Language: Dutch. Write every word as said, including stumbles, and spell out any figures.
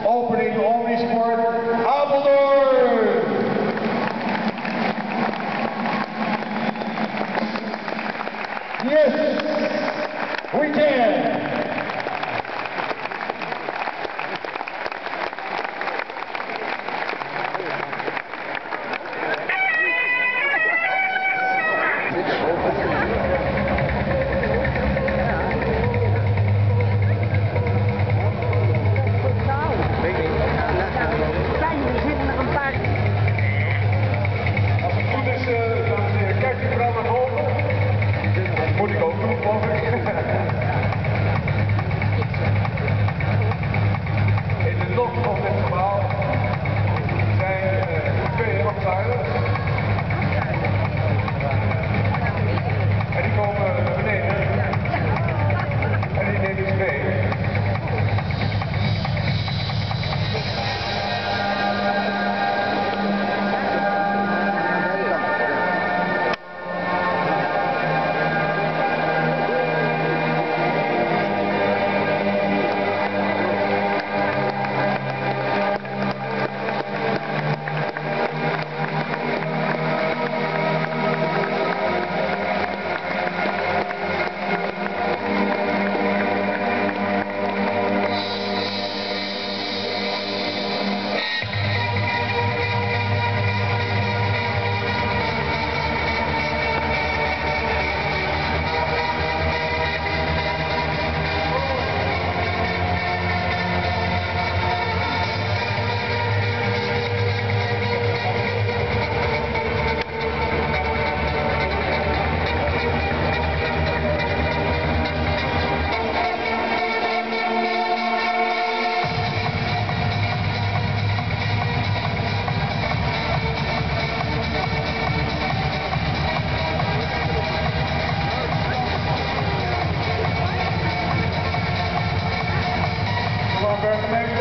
opening Omnisport Apeldoorn. Yes, we can. Moet ik ook doen, geloof ik. In de loft van dit gebouw zijn uh, twee rotzuilers. En die komen naar beneden. En die nemen ze mee. Burgemeester.